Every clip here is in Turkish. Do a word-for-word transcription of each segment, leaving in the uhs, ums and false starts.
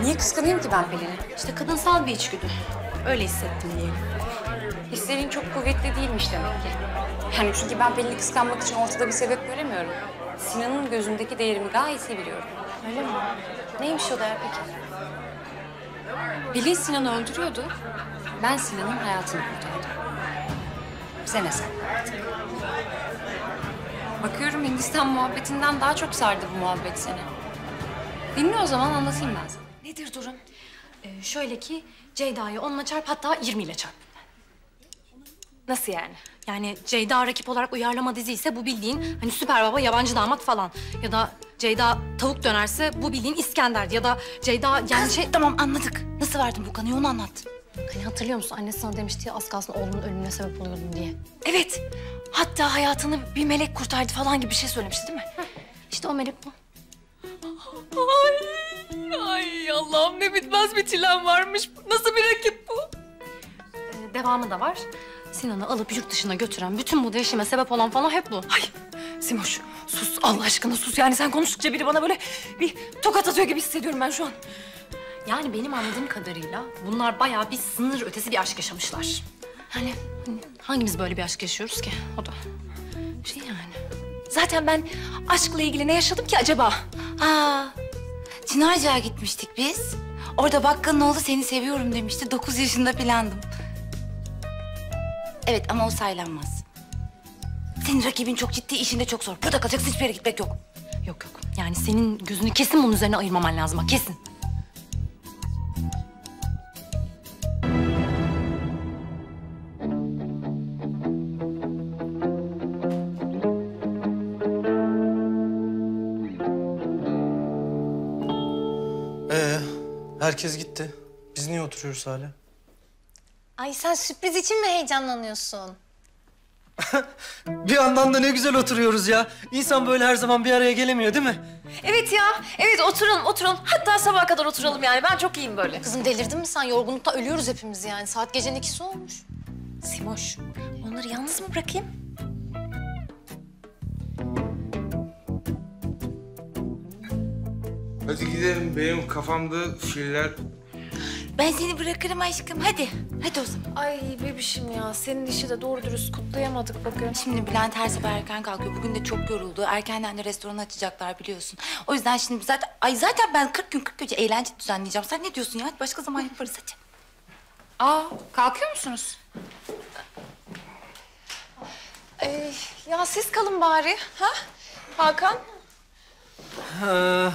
Niye kıskanayım ki ben Pelin'i? İşte kadınsal bir içgüdü. Öyle hissettim diyelim. Hislerin çok kuvvetli değilmiş demek ki. Yani çünkü ben Pelin'i kıskanmak için ortada bir sebep göremiyorum. Sinan'ın gözündeki değerimi gayet iyi biliyorum. Öyle mi? Neymiş o değer peki? Pelin Sinan'ı öldürüyordu. Ben Sinan'ın hayatını kurtardım. Bize ne sen artık? Bakıyorum Hindistan muhabbetinden daha çok sardı bu muhabbet seni. Dinle o zaman anlatayım ben sana. Nedir durum? Ee, şöyle ki Ceyda'yı onunla çarp, hatta yirmi ile çarp. Nasıl yani? Yani Ceyda rakip olarak uyarlama dizi ise bu bildiğin hani Süper Baba, Yabancı Damat falan. Ya da Ceyda tavuk dönerse bu bildiğin İskender. Ya da Ceyda yani şey... Tamam anladık. Nasıl verdin bu kanıyı onu anlat. Hani hatırlıyor musun? Annesi sana demişti ya az kalsın oğlunun ölümüne sebep oluyordun diye. Evet. Hatta hayatını bir melek kurtardı falan gibi bir şey söylemişti değil mi? Heh. İşte o melek bu. Ay, ay Allah'ım ne bitmez bir çilem varmış. Nasıl bir rakip bu? Ee, devamı da var. Sinan'ı alıp yurt dışına götüren, bütün bu değişime sebep olan falan hep bu. Ay Simoş sus Allah aşkına sus. Yani sen konuştukça biri bana böyle bir tokat atıyor gibi hissediyorum ben şu an. Yani benim anladığım kadarıyla bunlar bayağı bir sınır ötesi bir aşk yaşamışlar. Yani hani hangimiz böyle bir aşk yaşıyoruz ki? O da şey yani. Zaten ben aşkla ilgili ne yaşadım ki acaba? Aa, Çınarca'ya gitmiştik biz. Orada bakkalın oğlu seni seviyorum demişti. Dokuz yaşında filandım. Evet ama o saylanmaz. Senin rakibin çok ciddi, işin de çok zor. Burada kalacaksın, hiçbir yere gitmek yok. Yok yok. Yani senin gözünü kesin bunun üzerine ayırmaman lazım ha, kesin. Ee, herkes gitti. Biz niye oturuyoruz hala? Ay sen sürpriz için mi heyecanlanıyorsun? Bir yandan da ne güzel oturuyoruz ya. İnsan böyle her zaman bir araya gelemiyor değil mi? Evet ya. Evet oturalım oturalım. Hatta sabaha kadar oturalım yani. Ben çok iyiyim böyle. Kızım delirdin mi sen? Yorgunluktan ölüyoruz hepimiz yani. Saat gecenin ikisi olmuş. Simoş onları yalnız mı bırakayım? Hadi gidelim. Benim kafamda filler... Ben seni bırakırım aşkım. Hadi. Hadi o zaman. Ay bebişim ya. Senin işi de doğru dürüst kutlayamadık bakın. Şimdi Bülent her sabah erken kalkıyor. Bugün de çok yoruldu. Erkenden de restoranı açacaklar biliyorsun. O yüzden şimdi zaten... Ay zaten ben kırk gün kırk gece eğlence düzenleyeceğim. Sen ne diyorsun ya? Hadi başka zaman yaparız hadi. Aa, kalkıyor musunuz? Ee, ya siz kalın bari. Ha? Hakan? Ha,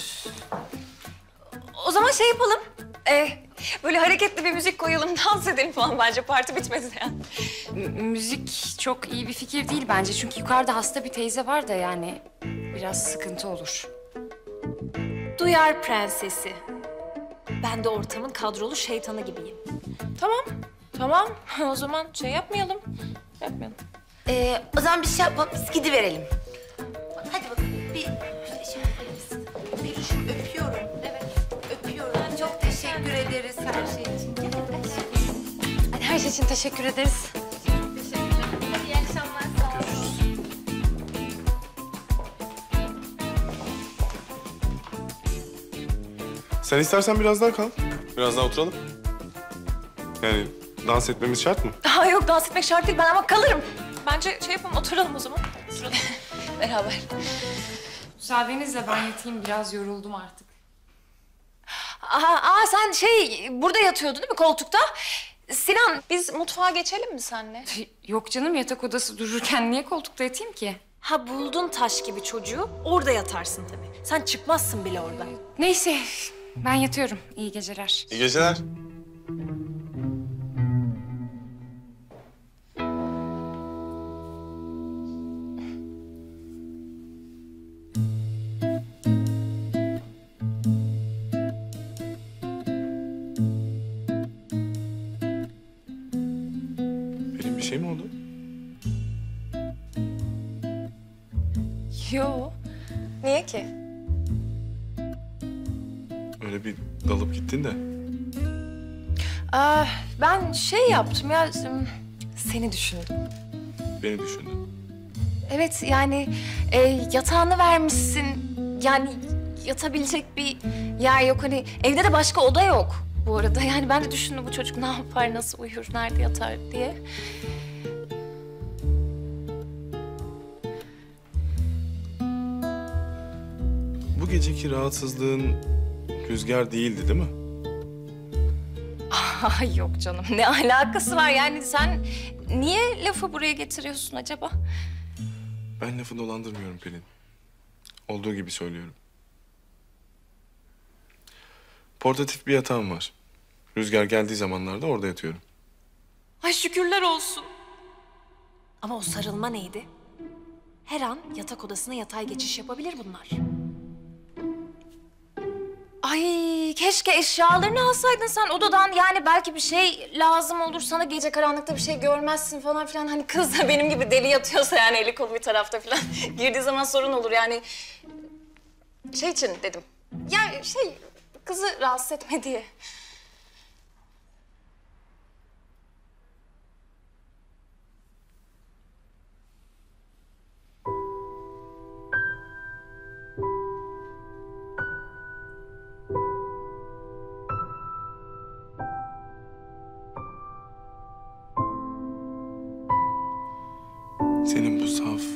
O zaman şey yapalım. Ee, böyle hareketli bir müzik koyalım, dans edelim falan bence. Parti bitmedi yani. M- müzik çok iyi bir fikir değil bence. Çünkü yukarıda hasta bir teyze var da yani biraz sıkıntı olur. Duyar prensesi. Ben de ortamın kadrolu şeytanı gibiyim. Tamam, tamam. O zaman şey yapmayalım. Yapmayalım. Ee, o zaman bir şey yapalım. Biz gidiverelim. Hadi bakalım. Bir şey yapalım. Bir şu öpüyorum. Evet. Öpüyorum. Çok teşekkür ederiz her şey için. Gel, gel. Hadi her şey için teşekkür ederiz. Sen istersen biraz daha kal. Biraz daha oturalım. Yani dans etmemiz şart mı? Daha yok, dans etmek şart değil. Ben ama kalırım. Bence şey yapalım, oturalım o zaman. Oturalım. Beraber. Müsaadenizle ben yatayım, biraz yoruldum artık. Aa, aa, sen şey, burada yatıyordun değil mi koltukta? Sinan, biz mutfağa geçelim mi seninle? Yok canım, yatak odası dururken niye koltukta yatayım ki? Ha buldun taş gibi çocuğu, orada yatarsın tabii. Sen çıkmazsın bile oradan. Neyse, ben yatıyorum. İyi geceler. İyi geceler. Benim bir şey mi oldu? Yo. Niye ki? Öyle bir dalıp gittin de. Aa, ben şey yaptım ya, seni düşündüm. Beni düşündün. Evet yani e, yatağını vermişsin. Yani yatabilecek bir yer yok. Hani evde de başka oda yok bu arada. Yani ben de düşündüm bu çocuk ne yapar, nasıl uyur, nerede yatar diye. Bu geceki rahatsızlığın Rüzgar değildi değil mi? Ay yok canım, ne alakası var? Yani sen niye lafı buraya getiriyorsun acaba? Ben lafı dolandırmıyorum Pelin. Olduğu gibi söylüyorum. Portatif bir yatağım var. Rüzgar geldiği zamanlarda orada yatıyorum. Ay şükürler olsun. Ama o sarılma neydi? Her an yatak odasına yatay geçiş yapabilir bunlar. Ay keşke eşyalarını alsaydın sen odadan. Yani belki bir şey lazım olur sana, gece karanlıkta bir şey görmezsin falan filan. Hani kız da benim gibi deli yatıyorsa yani eli kolu bir tarafta falan girdiği zaman sorun olur yani. Şey için dedim. Ya şey kızı rahatsız etme diye. Senin bu saf,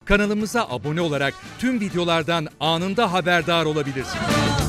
Kanalımıza abone olarak tüm videolardan anında haberdar olabilirsiniz.